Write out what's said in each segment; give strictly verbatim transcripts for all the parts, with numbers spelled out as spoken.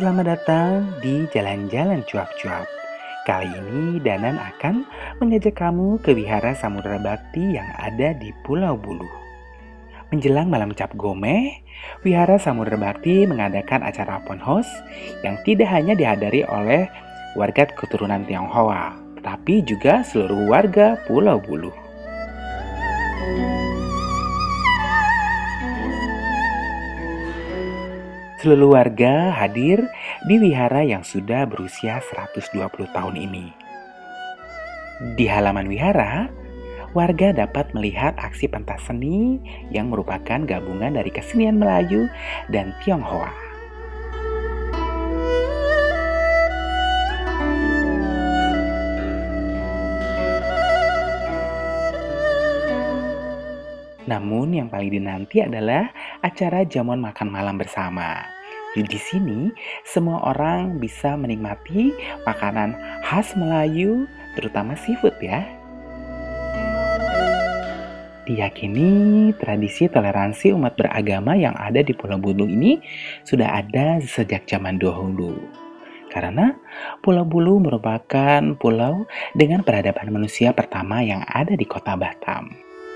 Selamat datang di Jalan-Jalan Cuap-Cuap. Kali ini Danan akan mengajak kamu ke Wihara Samudra Bakti yang ada di Pulau Bulu. Menjelang malam cap gomeh, Wihara Samudra Bakti mengadakan acara open house yang tidak hanya dihadiri oleh warga keturunan Tionghoa, tetapi juga seluruh warga Pulau Bulu. Seluruh warga hadir di wihara yang sudah berusia seratus dua puluh tahun ini. Di halaman wihara, warga dapat melihat aksi pentas seni yang merupakan gabungan dari kesenian Melayu dan Tionghoa. Namun yang paling dinanti adalah acara jamuan makan malam bersama. Di sini semua orang bisa menikmati makanan khas Melayu, terutama seafood ya. Diyakini tradisi toleransi umat beragama yang ada di Pulau Bulu ini sudah ada sejak zaman dahulu. Karena Pulau Bulu merupakan pulau dengan peradaban manusia pertama yang ada di kota Batam.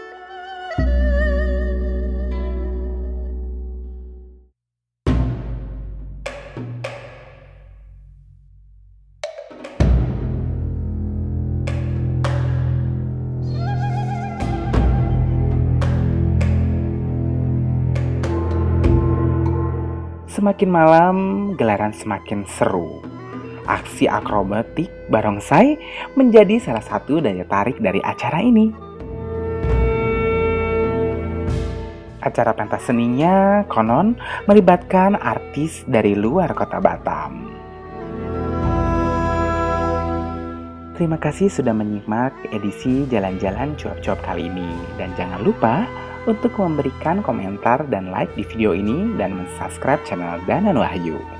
Semakin malam, gelaran semakin seru. Aksi akrobatik barongsai menjadi salah satu daya tarik dari acara ini. Acara pentas seninya konon melibatkan artis dari luar kota Batam. Terima kasih sudah menyimak edisi Jalan-Jalan Cuap-Cuap kali ini. Dan jangan lupa untuk memberikan komentar dan like di video ini dan mensubscribe channel Danan Wahyu.